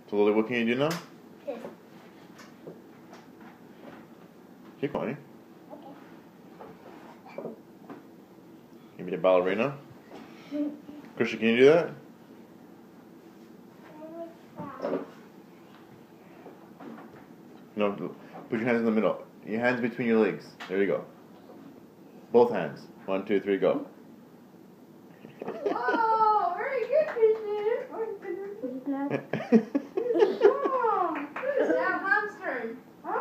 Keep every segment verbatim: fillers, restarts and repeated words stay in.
So Lily, what can you do now? This. Keep going. Okay. You be a ballerina? Christian, can you do that? No, put your hands in the middle. Your hands between your legs. There you go. Both hands. One, two, three, go. Whoa, very good, Christian. Oh, good. Now Mom's turn. Huh?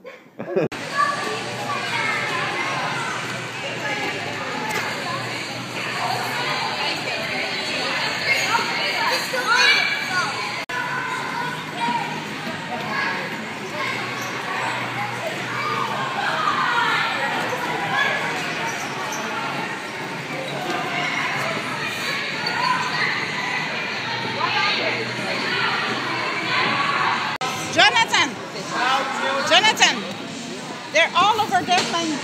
Jonathan! Jonathan! They're all over there playing.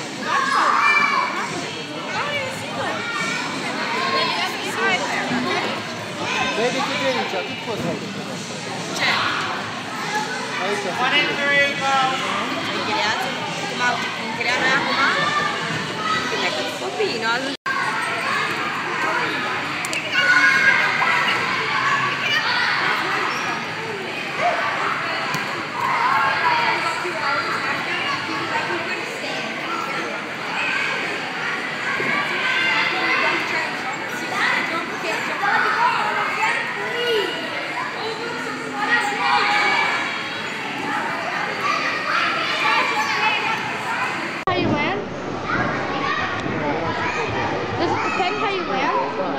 One and three, go. How you land? Does it depend how you land?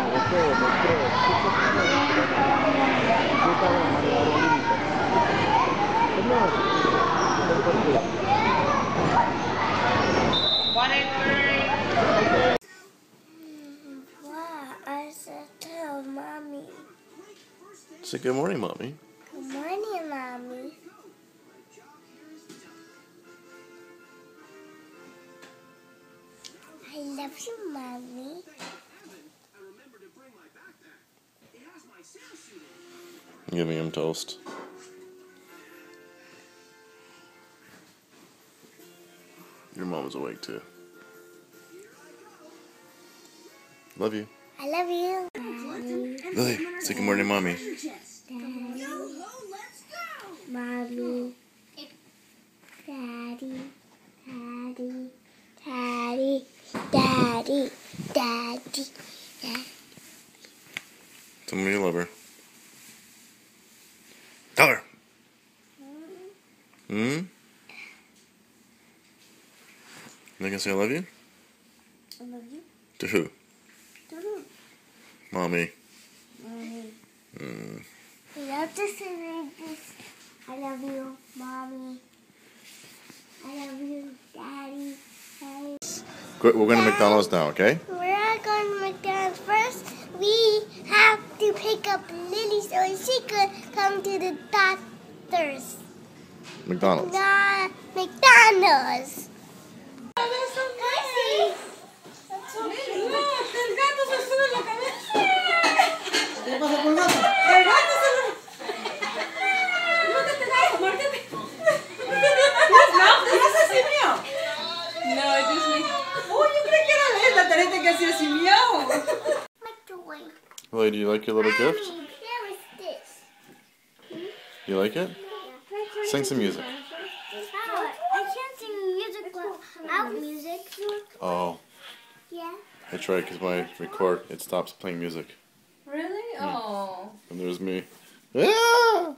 One and three. Wow, I said tell Mommy. Say good morning, Mommy. Good morning, Mommy. I love you, Mommy. I'm giving him toast. Your mom's awake too. Love you. I love you, Mommy. Lily, say good morning, Mommy. Daddy. Mommy. Daddy. Daddy. Daddy. Daddy. Daddy. Daddy. Tell me you love her. Tell her. Hmm? You gonna say I love you? I love you. To who? To who? Mommy. Mommy. Mm. You have to say this. I love you, Mommy. I love you, Daddy. Daddy. We're going to McDonald's now, okay? We're not going to McDonald's. First, we have to pick up Lily so she could come to the doctor's. McDonald's. Not McDonald's. Casey. El gato se sube en la cabeza. ¿Qué pasa con el gato? El gato se lo... Márcate, gato, márcate. No, ¿es así mío? No, es just me. Oh, yo creí que era él, la tarjeta que hacía así miau. Microwave. Lily, do you like your little gift? Mommy, here is this. You like it? Sing some music. How? I can't sing music without music. Oh, Yeah. that's right, because when I record, it stops playing music. Really? Oh. And there's me. Ah!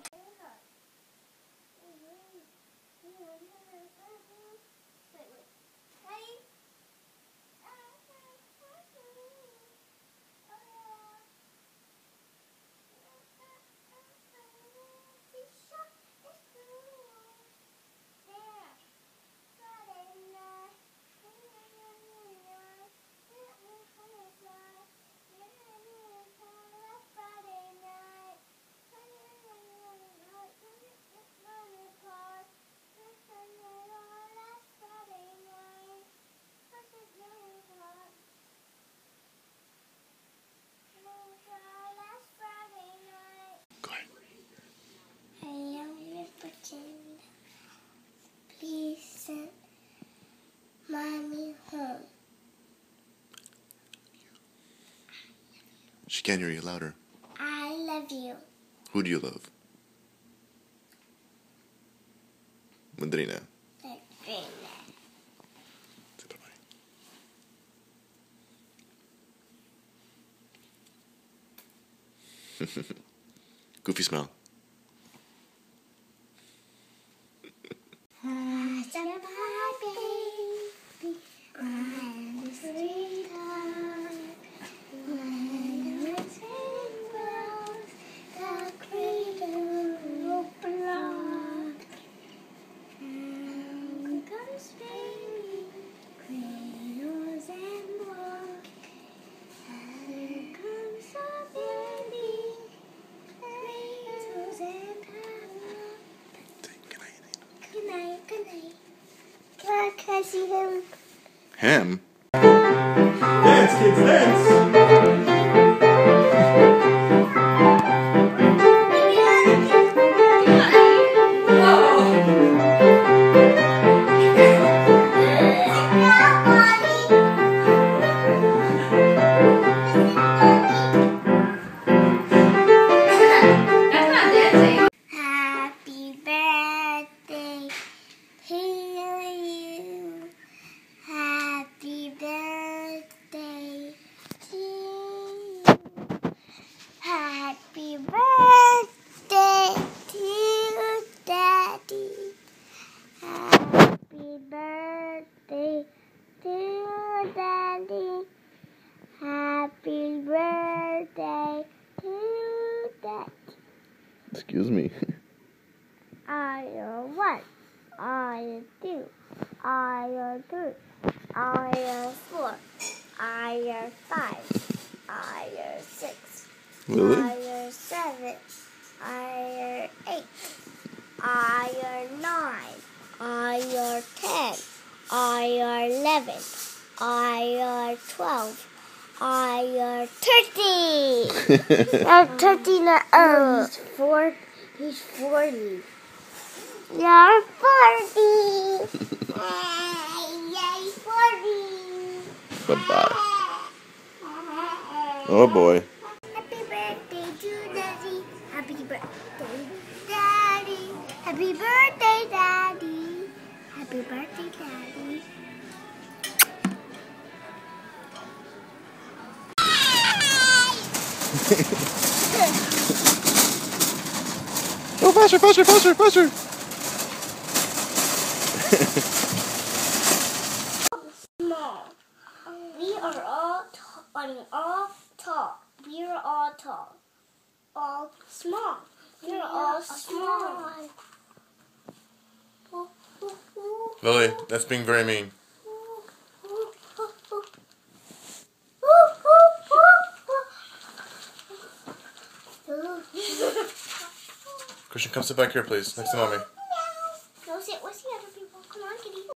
She can't hear you louder. I love you. Who do you love? Madrina. Madrina. Goofy smile. Can I see him? Him? Dance, kids, dance! Happy birthday to you. Happy birthday to you. Happy birthday to Daddy. Happy birthday to Daddy. Happy birthday to Daddy. Excuse me. I am one. I am two. I am three. I am four. I am five. I am six. Really? I am seven. I am eight. I am nine. I am ten. I am eleven. I am twelve. I am thirty. I'm thirty now. Oh, he's four. He's forty. You're forty. Yay, forty. Bye-bye. Oh, boy. Happy birthday to Daddy. Happy birthday, Daddy. Happy birthday, Daddy. Happy birthday, Daddy. Go faster, faster, faster, faster! Small. We are all tall. I mean, all tall. We are all tall. All small. We are all small. Lily, that's being very mean. Christian, come sit back here, please, next to mommy.